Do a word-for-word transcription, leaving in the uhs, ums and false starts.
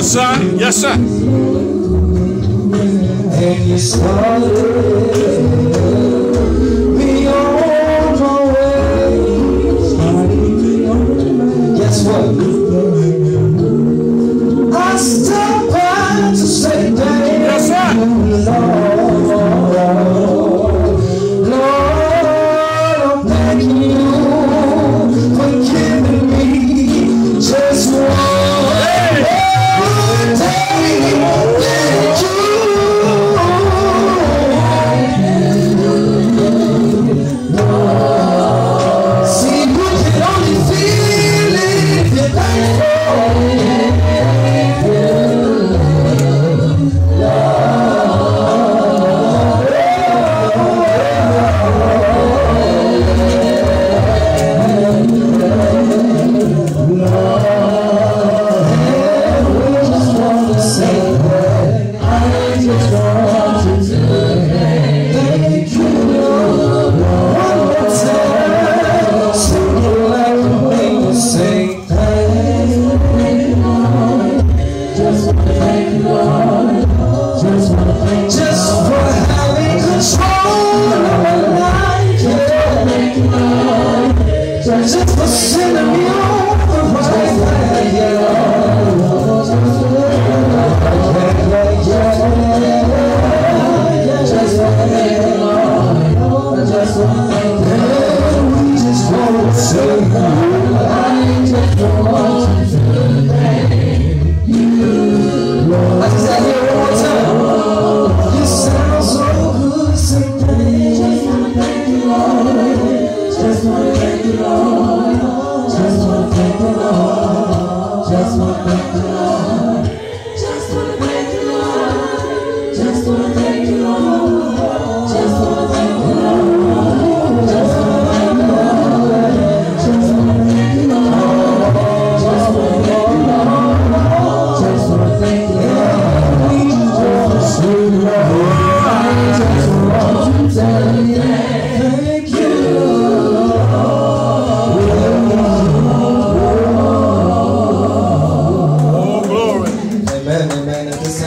Yes, sir. Yes, sir. And you started me on my way. Guess what? I stopped by to say thank you. Yes, sir. Lord, Lord, I'm thanking you for giving me just one day. Thank you. See, you can only feel it if you're thankful. Just for having control of my life, just for sending me on the right path. Just want to thank you, Lord. Just want to thank you, Lord. We just want to say, I just want to thank you, Lord. I just got here one more time. You sound so good, say thank you. Just want to thank you, Lord. Just want to thank you, Lord. Just want to thank you, Lord. Just want to thank you, Lord. Just want to thank you, Lord. Just want to thank you, Lord. Just want to thank you, Lord. Just want to thank you, Lord. Just want to thank you, Lord. Just want to thank you, Lord. Just want to thank you, Lord. We just want to say, Lord, I just want to tell you thank you, Lord. Oh, glory. Amen, amen. At this